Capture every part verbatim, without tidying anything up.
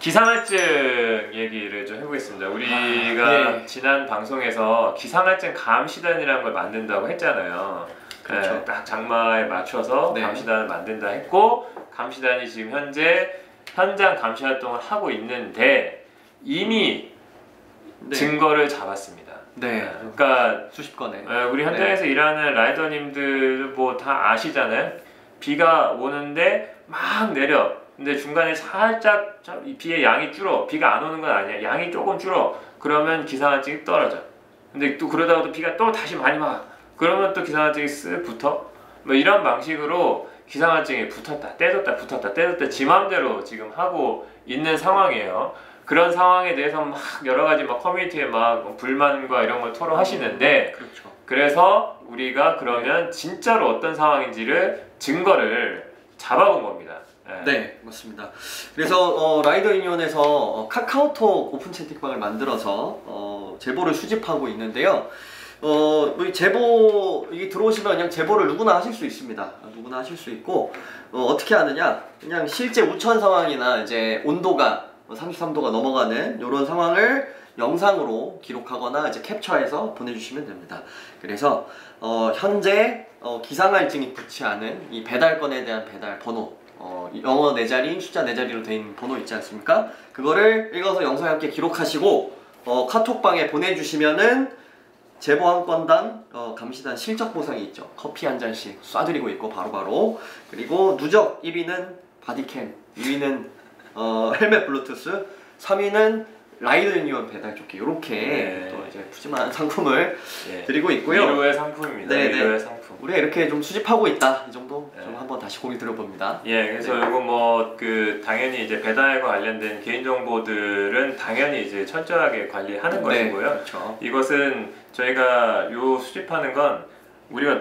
기상할증 얘기를 좀 해보겠습니다. 우리가 아, 네. 지난 방송에서 기상할증 감시단이라는 걸 만든다고 했잖아요. 그렇죠. 네, 딱 장마에 맞춰서 네. 감시단을 만든다 했고, 감시단이 지금 현재 현장 감시 활동을 하고 있는데 이미 네. 증거를 잡았습니다. 네. 네, 그러니까 수십 건에. 네, 우리 현장에서 네. 일하는 라이더님들 뭐 다 아시잖아요. 비가 오는데 막 내려. 근데 중간에 살짝 비의 양이 줄어. 비가 안 오는 건 아니야. 양이 조금 줄어. 그러면 기상할증이 떨어져. 근데 또 그러다가도 비가 또 다시 많이 와. 그러면 또 기상할증이 쓱 붙어. 뭐 이런 방식으로 기상할증이 붙었다, 떼졌다, 붙었다, 떼졌다 지 맘대로 지금 하고 있는 상황이에요. 그런 상황에 대해서 막 여러 가지 막 커뮤니티에 막 불만과 이런 걸 토로하시는데, 그렇죠. 그래서 우리가 그러면 진짜로 어떤 상황인지를 증거를 잡아본 겁니다. 네, 네, 맞습니다. 그래서 어, 라이더 유니온에서 어, 카카오톡 오픈 채팅방을 만들어서 어, 제보를 수집하고 있는데요. 어, 이 제보 이게 들어오시면 그냥 제보를 누구나 하실 수 있습니다. 누구나 하실 수 있고 어, 어떻게 하느냐? 그냥 실제 우천 상황이나 이제 온도가 삼십삼 도가 넘어가는 이런 상황을 영상으로 기록하거나 이제 캡처해서 보내주시면 됩니다. 그래서 어, 현재 어, 기상할증이 붙지 않은 이 배달건에 대한 배달 번호, 어, 영어 네 자리, 숫자 네 자리로 된 있는 번호 있지 않습니까? 그거를 읽어서 영상에 함께 기록하시고 어, 카톡방에 보내주시면은 제보 한 건당 어, 감시단 실적 보상이 있죠. 커피 한 잔씩 쏴드리고 있고 바로바로 바로. 그리고 누적 일 위는 바디캠, 이 위는 어, 헬멧 블루투스, 삼 위는 라이더 유니온 배달 조끼. 이렇게 네. 또 이제 푸짐한 상품을 네. 드리고 있고요. 위로의 상품입니다. 네, 위로의 네. 상품. 우리가 이렇게 좀 수집하고 있다. 이 정도 네. 좀 한번 다시 공유 드려봅니다. 예, 그래서 네. 이거 뭐 그 당연히 이제 배달과 관련된 개인 정보들은 당연히 이제 철저하게 관리하는 네, 것이고요. 그렇죠. 이것은 저희가 요 수집하는 건 우리가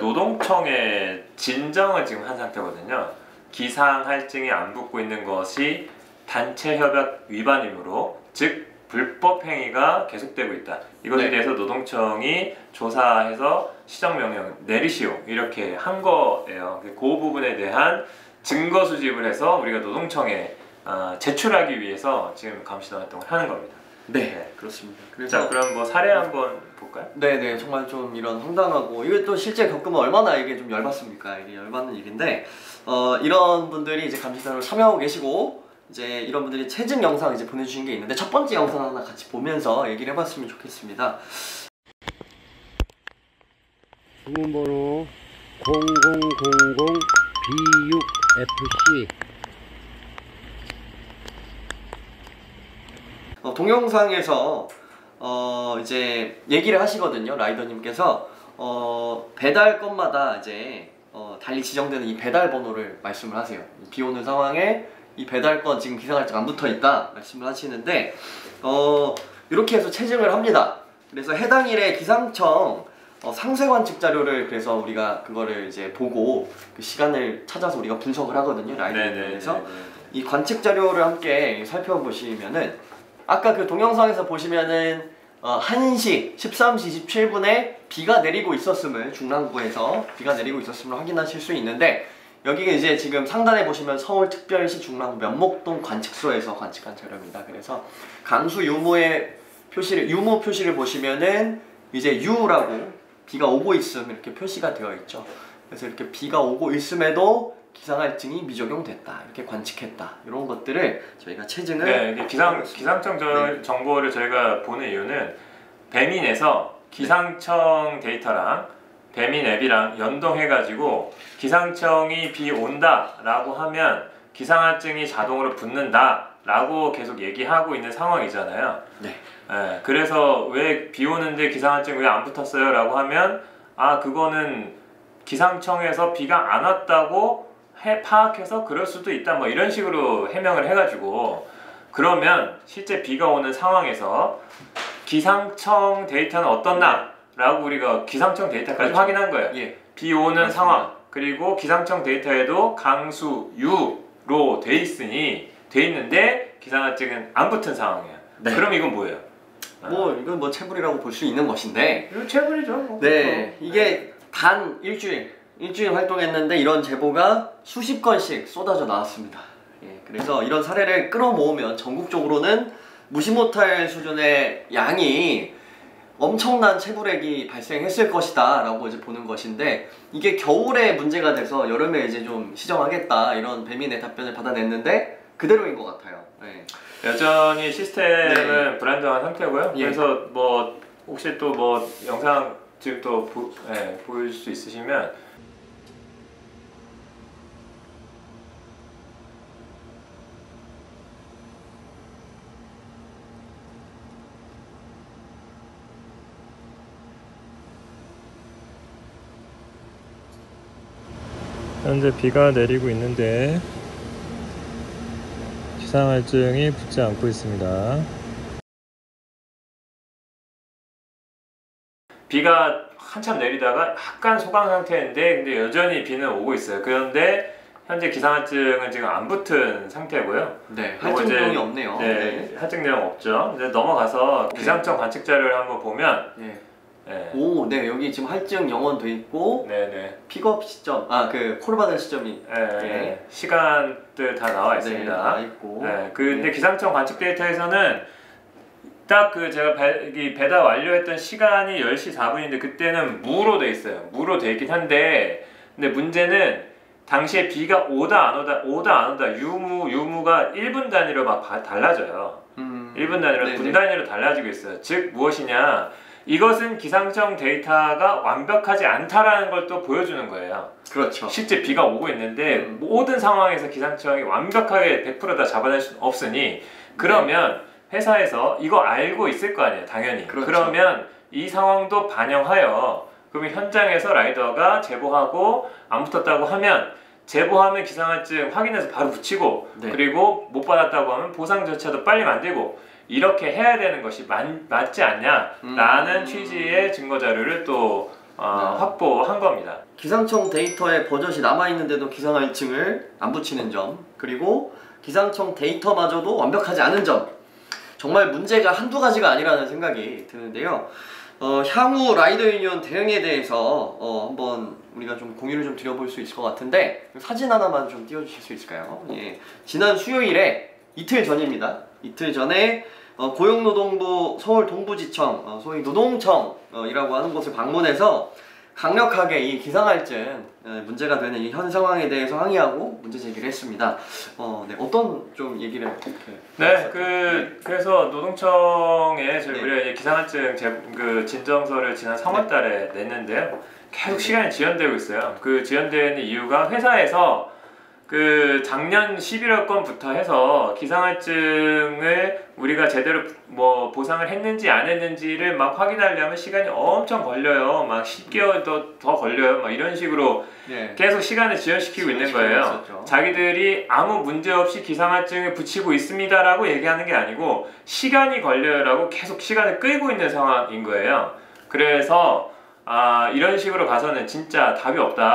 노동청에 진정을 지금 한 상태거든요. 기상 할증이 안 붙고 있는 것이 단체 협약 위반이므로, 즉 불법 행위가 계속되고 있다. 이것에 네. 대해서 노동청이 조사해서 시정명령 내리시오 이렇게 한 거예요. 그 부분에 대한 증거 수집을 해서 우리가 노동청에 어, 제출하기 위해서 지금 감시단 활동을 하는 겁니다. 네, 네. 그렇습니다. 그래서 자, 그럼 뭐 사례 한번 볼까요? 네네, 정말 좀 이런 황당하고, 이게 또 실제 겪으면 얼마나 이게 좀 열받습니까? 이게 열받는 일인데, 어, 이런 분들이 이제 감시단으로 참여하고 계시고, 이제 이런 분들이 체증 영상 이제 보내주신 게 있는데, 첫 번째 영상 하나 같이 보면서 얘기를 해봤으면 좋겠습니다. 주문번호 공공공공 비 육 에프 씨. 어, 동영상에서 어, 이제 얘기를 하시거든요. 라이더님께서 어, 배달 건마다 이제 어, 달리 지정되는 이 배달 번호를 말씀을 하세요. 비 오는 상황에 이 배달 건 지금 기상할증 안 붙어 있다 말씀을 하시는데, 어, 이렇게 해서 체증을 합니다. 그래서 해당 일에 기상청 어, 상세 관측 자료를, 그래서 우리가 그거를 이제 보고 그 시간을 찾아서 우리가 분석을 하거든요. 라이더님에서 이 관측 자료를 함께 살펴보시면은, 아까 그 동영상에서 보시면은 어, 한 시 십삼 시 십칠 분에 비가 내리고 있었음을, 중랑구에서 비가 내리고 있었음을 확인하실 수 있는데, 여기가 이제 지금 상단에 보시면 서울특별시 중랑구 면목동 관측소에서 관측한 자료입니다. 그래서 강수 유무의 표시를, 유무 표시를 보시면은 이제 U라고 비가 오고 있음 이렇게 표시가 되어 있죠. 그래서 이렇게 비가 오고 있음에도 기상할증이 미적용됐다, 이렇게 관측했다, 이런 것들을 저희가 체증을, 네, 이게 기상 기상청 저, 네. 정보를 저희가 보는 이유는 배민에서 기상청 데이터랑 배민 앱이랑 연동해가지고 기상청이 비 온다라고 하면 기상할증이 자동으로 붙는다라고 계속 얘기하고 있는 상황이잖아요. 네. 네, 그래서 왜 비 오는데 기상할증 왜 안 붙었어요? 라고 하면, 아, 그거는 기상청에서 비가 안 왔다고 해, 파악해서 그럴 수도 있다, 뭐 이런 식으로 해명을 해가지고, 그러면 실제 비가 오는 상황에서 기상청 데이터는 어떻나? 라고 우리가 기상청 데이터까지 그렇죠. 확인한 거예요. 예. 비 오는 맞습니다. 상황, 그리고 기상청 데이터에도 강수 U로 돼 있으니, 돼 있는데 기상할증은 안 붙은 상황이에요. 네. 그럼 이건 뭐예요? 뭐 이건 뭐 체불이라고 볼 수 있는 것인데, 이거 체불이죠. 뭐. 네, 이게 단 일주일 일주일 활동했는데 이런 제보가 수십 건씩 쏟아져 나왔습니다. 예, 그래서 이런 사례를 끌어모으면 전국적으로는 무시 못할 수준의 양이 엄청난 채굴액이 발생했을 것이다 라고 이제 보는 것인데, 이게 겨울에 문제가 돼서 여름에 이제 좀 시정하겠다 이런 배민의 답변을 받아냈는데 그대로인 것 같아요. 네. 여전히 시스템은 네. 불안정한 상태고요. 예. 그래서 뭐 혹시 또 뭐 영상 지금 또 보, 예, 보일 수 있으시면 현재 비가 내리고 있는데 기상할증이 붙지 않고 있습니다. 비가 한참 내리다가 약간 소강 상태인데 근데 여전히 비는 오고 있어요. 그런데 현재 기상할증은 지금 안 붙은 상태고요. 네, 그리고 할증 이제- 내용이 없네요. 네, 할증 내용 없죠. 이제 넘어가서 네. 기상청 관측 자료를 한번 보면 네. 네, 오, 네, 여기 지금 할증 영원 돼 있고 네, 네. 픽업 시점, 아, 그 콜 받을 시점이 네, 네. 시간들 다 나와 있습니다. 네, 나와 있고. 네, 근데 네. 기상청 관측 데이터에서는 딱 그 제가 배, 이 배달 완료했던 시간이 열 시 사 분인데 그때는 무로 돼 있어요. 무로 돼 있긴 한데 근데 문제는 당시에 비가 오다 안 오다 오다 안 오다 유무 유무가 일 분 단위로 막 바, 달라져요. 음, 일 분 단위로 네네. 분 단위로 달라지고 있어요. 즉 무엇이냐? 이것은 기상청 데이터가 완벽하지 않다라는 걸 또 보여주는 거예요. 그렇죠. 실제 비가 오고 있는데 음. 모든 상황에서 기상청이 완벽하게 백 퍼센트 다 잡아낼 수는 없으니 그러면 회사에서 이거 알고 있을 거 아니에요, 당연히. 그렇죠. 그러면 이 상황도 반영하여 그러면 현장에서 라이더가 제보하고 안 붙었다고 하면 제보하면 기상할증 확인해서 바로 붙이고 네. 그리고 못 받았다고 하면 보상 절차도 빨리 만들고 이렇게 해야 되는 것이 맞, 맞지 않냐라는 음. 취지의 증거 자료를 또 어, 네. 확보한 겁니다. 기상청 데이터에 버젓이 남아있는데도 기상할증을 안 붙이는 점, 그리고 기상청 데이터마저도 완벽하지 않은 점, 정말 문제가 한두 가지가 아니라는 생각이 드는데요. 어, 향후 라이더 유니온 대응에 대해서 어, 한번 우리가 좀 공유를 좀 드려볼 수 있을 것 같은데 사진 하나만 좀 띄워주실 수 있을까요? 예. 지난 수요일에 이틀 전입니다. 이틀 전에 어, 고용노동부 서울 동부지청, 어, 소위 노동청이라고 하는 곳을 방문해서 강력하게 이 기상할증 에, 문제가 되는 이 현 상황에 대해서 항의하고 문제 제기를 했습니다. 어, 네, 어떤 좀 얘기를 이렇게 네, 그 그래서 노동청에 저희 네. 우리가 이제 기상할증 제, 그 진정서를 지난 삼월달에 냈는데요. 계속 네. 시간이 지연되고 있어요. 그 지연되는 이유가 회사에서 그 작년 십일월 건부터 해서 기상할증을 우리가 제대로 뭐 보상을 했는지 안 했는지를 막 확인하려면 시간이 엄청 걸려요. 막 십 개월 더, 더 걸려요. 막 이런 식으로 네. 계속 시간을 지연시키고 있는 거예요. 있었죠. 자기들이 아무 문제 없이 기상할증을 붙이고 있습니다라고 얘기하는 게 아니고 시간이 걸려요라고 계속 시간을 끌고 있는 상황인 거예요. 그래서 아, 이런 식으로 가서는 진짜 답이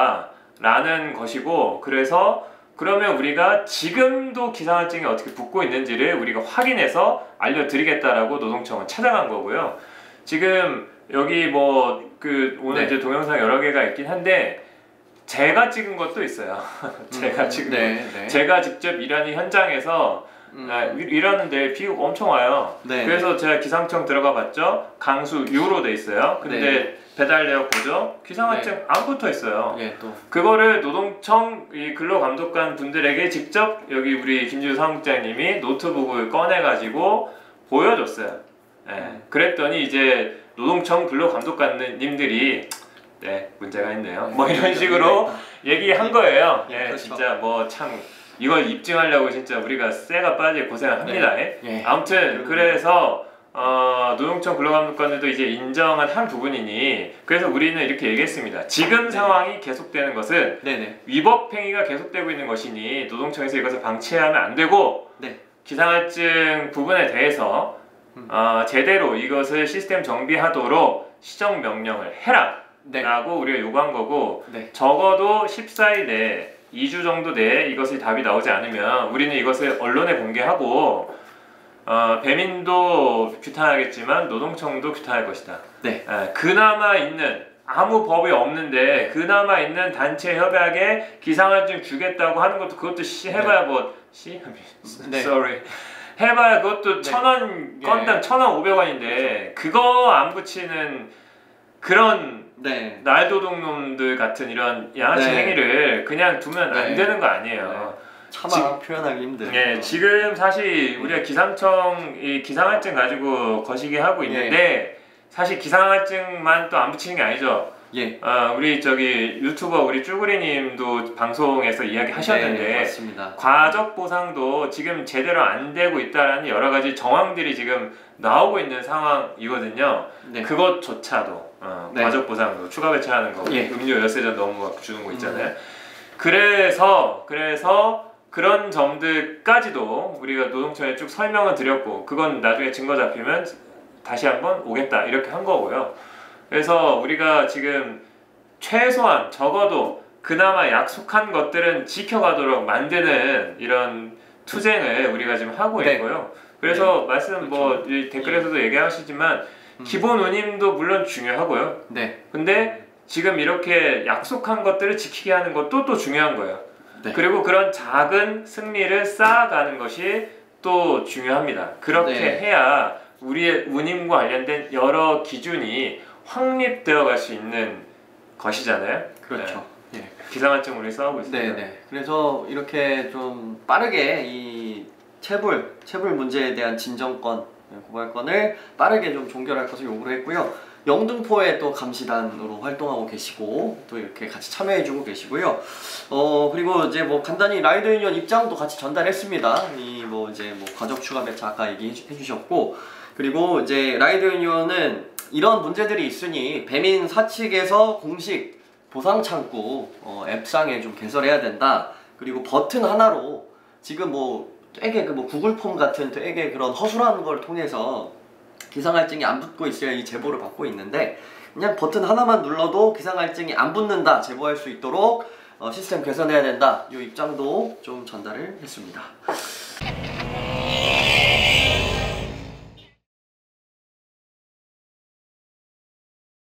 없다라는 것이고 그래서 그러면 우리가 지금도 기상할증이 어떻게 붙고 있는지를 우리가 확인해서 알려드리겠다라고 노동청은 찾아간 거고요. 지금 여기 뭐 그 오늘 네. 이제 동영상 여러 개가 있긴 한데 제가 찍은 것도 있어요. 제가 음, 찍은 네, 거. 네. 제가 직접 일하는 현장에서 음, 아, 일- 일하는데 비가 엄청 와요. 네. 그래서 제가 기상청 들어가 봤죠. 강수 U로 돼 있어요. 근데 네. 배달 내역 보죠. 기상할증 안 붙어 있어요. 예, 또 그거를 노동청 이 근로감독관 분들에게 직접 여기 우리 김지우 사무국장님이 노트북을 꺼내가지고 보여줬어요. 예, 음. 그랬더니 이제 노동청 근로감독관님들이 네 문제가 있네요. 뭐 이런 식으로 얘기한 거예요. 예, 예, 그렇죠. 진짜 뭐 참 이걸 입증하려고 진짜 우리가 쇠가 빠질 고생을 합니다. 예. 예. 아무튼 그래서 어, 노동청 근로감독관들도 이제 인정한 한 부분이니 그래서 우리는 이렇게 얘기했습니다. 지금 네. 상황이 계속되는 것은 네네. 위법 행위가 계속되고 있는 것이니 노동청에서 이것을 방치하면 안 되고 네. 기상할증 부분에 대해서 음. 어, 제대로 이것을 시스템 정비하도록 시정 명령을 해라 네. 라고 우리가 요구한 거고 네. 적어도 십사 일 내에 이 주 정도 내에 이것이 답이 나오지 않으면 우리는 이것을 언론에 공개하고 어, 배민도 규탄하겠지만 노동청도 규탄할 것이다. 네. 에, 그나마 있는 아무 법이 없는데 그나마 있는 단체 협약에 기상할증 주겠다고 하는 것도 그것도 씨 해봐야 뭐 C? 네. Sorry. 해봐야 그것도 네. 천 원 예. 건당 천 원 오백 원인데 그거 안 붙이는 그런 네. 날도둑 놈들 같은 이런 양아치 네. 행위를 그냥 두면 안 네. 되는 거 아니에요. 차마 표현하기 힘든. 네, 지금 사실 우리가 기상청 이 기상할증 가지고 거시기 하고 있는데 사실 기상할증만 또 안 붙이는 게 아니죠. 예. 어, 우리 저기 유튜버 우리 쭈구리님도 방송에서 이야기하셨는데 네, 맞습니다. 과적 보상도 지금 제대로 안 되고 있다라는 여러 가지 정황들이 지금 나오고 있는 상황이거든요. 네. 그것조차도 어, 네. 과적 보상도 추가 배차하는 거, 예. 음료 열세 잔 넘어 막 주는 거 있잖아요. 음. 그래서 그래서 그런 점들까지도 우리가 노동청에 쭉 설명을 드렸고 그건 나중에 증거 잡히면 다시 한번 오겠다 이렇게 한 거고요. 그래서 우리가 지금 최소한 적어도 그나마 약속한 것들은 지켜가도록 만드는 이런 투쟁을 우리가 지금 하고 네. 있고요. 그래서 네. 말씀 그렇죠. 뭐 이 댓글에서도 얘기하시지만 음. 기본 운임도 물론 중요하고요. 네. 근데 지금 이렇게 약속한 것들을 지키게 하는 것도 또 중요한 거예요. 네. 그리고 그런 작은 승리를 쌓아가는 것이 또 중요합니다. 그렇게 네. 해야 우리의 운임과 관련된 여러 기준이 확립되어 갈 수 있는 것이잖아요. 그렇죠. 네. 예. 기상할증 우리 싸우고 있습니다. 네, 네. 그래서 이렇게 좀 빠르게 이 체불, 체불 문제에 대한 진정권, 고발권을 빠르게 좀 종결할 것을 요구를 했고요. 영등포에 또 감시단으로 활동하고 계시고 또 이렇게 같이 참여해주고 계시고요. 어 그리고 이제 뭐 간단히 라이더 유니언 입장도 같이 전달했습니다. 이 뭐 이제 뭐 과적 추가 배차 아까 얘기해주셨고 그리고 이제 라이더 유니언은 이런 문제들이 있으니 배민 사측에서 공식 보상 창구 어, 앱상에 좀 개설해야 된다. 그리고 버튼 하나로 지금 뭐 되게 그 뭐 구글 폼 같은 되게 그런 허술한 걸 통해서 기상할증이 안 붙고 있어야 이 제보를 받고 있는데 그냥 버튼 하나만 눌러도 기상할증이 안 붙는다 제보할 수 있도록 어, 시스템 개선해야 된다 이 입장도 좀 전달을 했습니다.